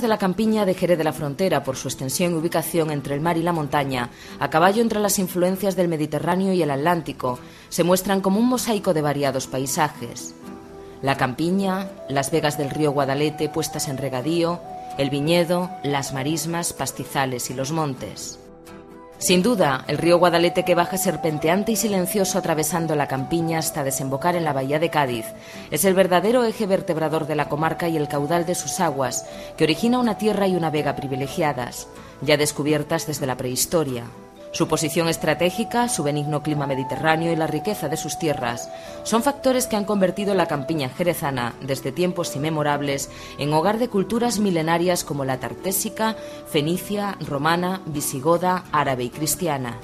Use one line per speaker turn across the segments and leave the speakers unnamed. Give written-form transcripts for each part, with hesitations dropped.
de la campiña de Jerez de la Frontera, por su extensión y ubicación entre el mar y la montaña, a caballo entre las influencias del Mediterráneo y el Atlántico, se muestran como un mosaico de variados paisajes. La campiña, las vegas del río Guadalete puestas en regadío, el viñedo, las marismas, pastizales y los montes. Sin duda, el río Guadalete, que baja serpenteante y silencioso atravesando la campiña hasta desembocar en la bahía de Cádiz, es el verdadero eje vertebrador de la comarca y el caudal de sus aguas, que origina una tierra y una vega privilegiadas, ya descubiertas desde la prehistoria. Su posición estratégica, su benigno clima mediterráneo y la riqueza de sus tierras son factores que han convertido la campiña jerezana, desde tiempos inmemorables, en hogar de culturas milenarias como la tartésica, fenicia, romana, visigoda, árabe y cristiana.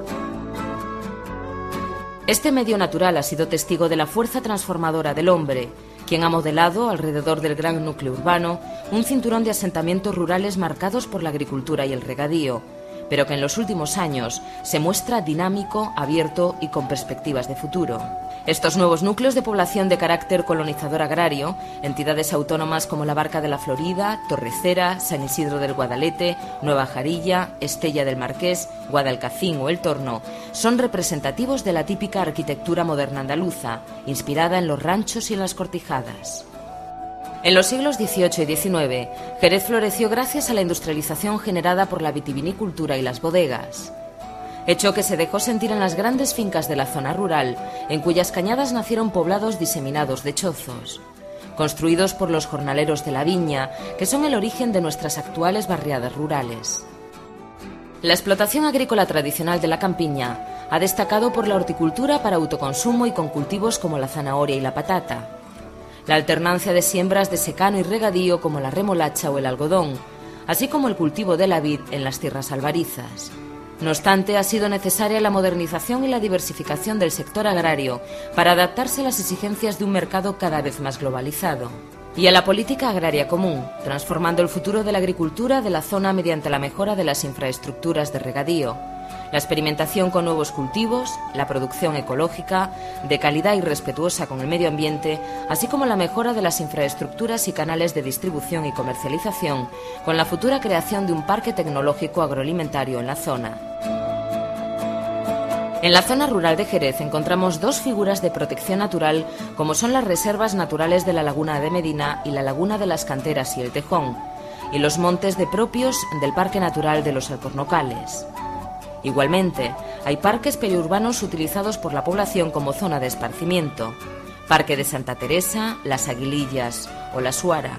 Este medio natural ha sido testigo de la fuerza transformadora del hombre, quien ha modelado, alrededor del gran núcleo urbano, un cinturón de asentamientos rurales marcados por la agricultura y el regadío, pero que en los últimos años se muestra dinámico, abierto y con perspectivas de futuro. Estos nuevos núcleos de población de carácter colonizador agrario, entidades autónomas como la Barca de la Florida, Torrecera, San Isidro del Guadalete, Nueva Jarilla, Estella del Marqués, Guadalcacín o El Torno, son representativos de la típica arquitectura moderna andaluza, inspirada en los ranchos y en las cortijadas. En los siglos XVIII y XIX, Jerez floreció gracias a la industrialización generada por la vitivinicultura y las bodegas, hecho que se dejó sentir en las grandes fincas de la zona rural, en cuyas cañadas nacieron poblados diseminados de chozos, construidos por los jornaleros de la viña, que son el origen de nuestras actuales barriadas rurales. La explotación agrícola tradicional de la campiña ha destacado por la horticultura para autoconsumo y con cultivos como la zanahoria y la patata, la alternancia de siembras de secano y regadío como la remolacha o el algodón, así como el cultivo de la vid en las tierras albarizas. No obstante, ha sido necesaria la modernización y la diversificación del sector agrario para adaptarse a las exigencias de un mercado cada vez más globalizado. Y a la política agraria común, transformando el futuro de la agricultura de la zona mediante la mejora de las infraestructuras de regadío, la experimentación con nuevos cultivos, la producción ecológica, de calidad y respetuosa con el medio ambiente, así como la mejora de las infraestructuras y canales de distribución y comercialización, con la futura creación de un parque tecnológico agroalimentario en la zona. En la zona rural de Jerez encontramos dos figuras de protección natural, como son las reservas naturales de la Laguna de Medina y la Laguna de las Canteras y el Tejón, y los montes de propios del Parque Natural de los Alcornocales. Igualmente, hay parques periurbanos utilizados por la población como zona de esparcimiento: Parque de Santa Teresa, Las Aguilillas o La Suara.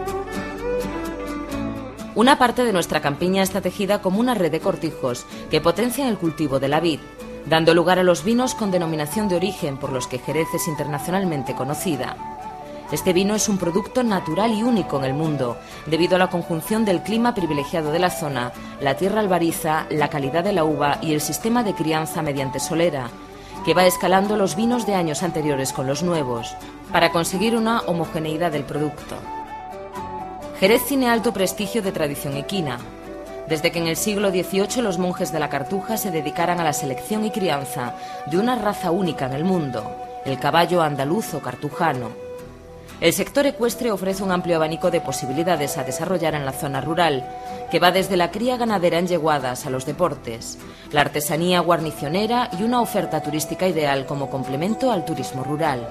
Una parte de nuestra campiña está tejida como una red de cortijos que potencian el cultivo de la vid, dando lugar a los vinos con denominación de origen por los que Jerez es internacionalmente conocida. Este vino es un producto natural y único en el mundo, debido a la conjunción del clima privilegiado de la zona, la tierra albariza, la calidad de la uva y el sistema de crianza mediante solera, que va escalando los vinos de años anteriores con los nuevos, para conseguir una homogeneidad del producto. Jerez tiene alto prestigio de tradición equina, desde que en el siglo XVIII los monjes de la Cartuja se dedicaran a la selección y crianza de una raza única en el mundo, el caballo andaluz o cartujano. El sector ecuestre ofrece un amplio abanico de posibilidades a desarrollar en la zona rural, que va desde la cría ganadera en yeguadas a los deportes, la artesanía guarnicionera y una oferta turística ideal como complemento al turismo rural.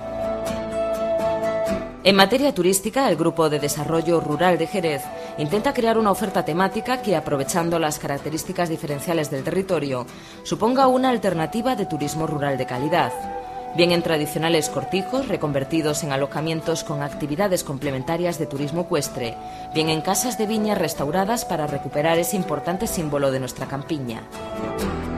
En materia turística, el Grupo de Desarrollo Rural de Jerez intenta crear una oferta temática que, aprovechando las características diferenciales del territorio, suponga una alternativa de turismo rural de calidad, bien en tradicionales cortijos reconvertidos en alojamientos con actividades complementarias de turismo ecuestre, bien en casas de viña restauradas para recuperar ese importante símbolo de nuestra campiña.